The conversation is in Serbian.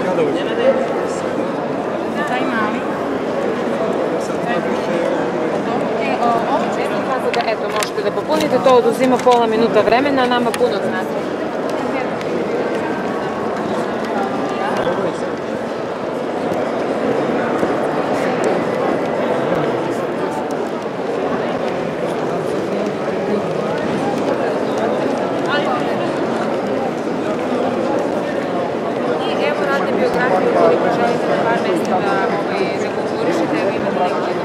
Taj mali. Ovo često kaže da eto, možete da popunite, to oduzima pola minuta vremena, a nama puno znači. Evo radne biografije, ukoliko želite na par mesta da konkurišete, evo imate